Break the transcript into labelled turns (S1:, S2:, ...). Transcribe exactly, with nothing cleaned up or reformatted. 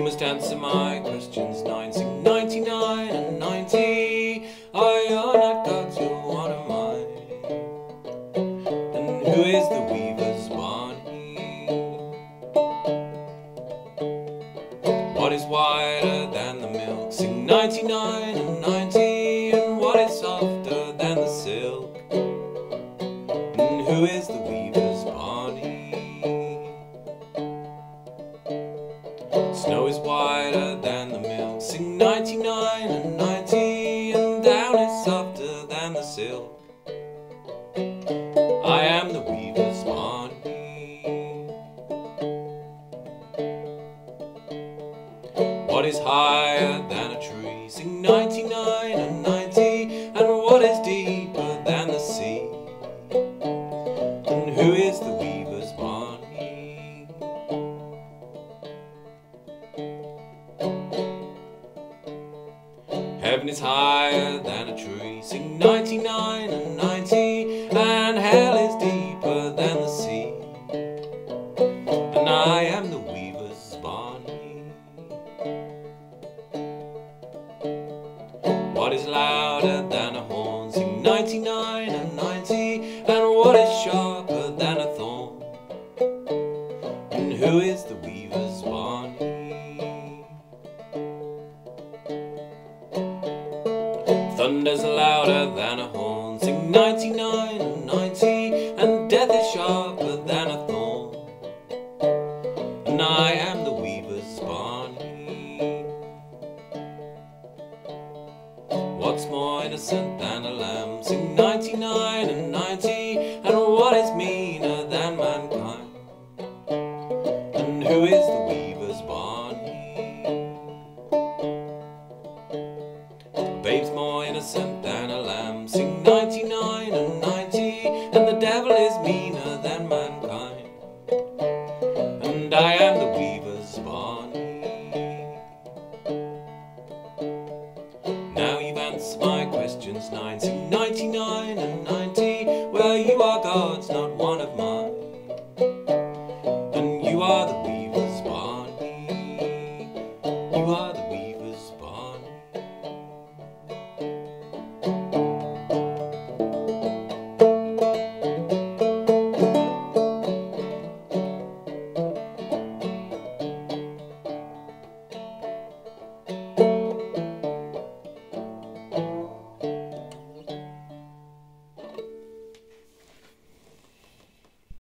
S1: must answer my questions. Nine, sing ninety-nine and ninety. I are not gods, you're one of mine. And who is the weaver's Barney? What is whiter than the milk? Sing ninety-nine and ninety. And what is softer than the silk? And who is the weaver's Barney? Snow is whiter than the milk. Sing ninety-nine and ninety. And down is softer than the silk. I am the weaver's Barney. What is higher than a tree? Sing ninety-nine and ninety. And what is deeper than the sea? And who is the weaver's Barney? Heaven is higher than a tree. Sing ninety-nine and ninety. And hell is deeper than the sea. And I am the weaver's Barney. What is louder than a horn? Sing ninety-nine and ninety. And what is sharper than a thorn? And who is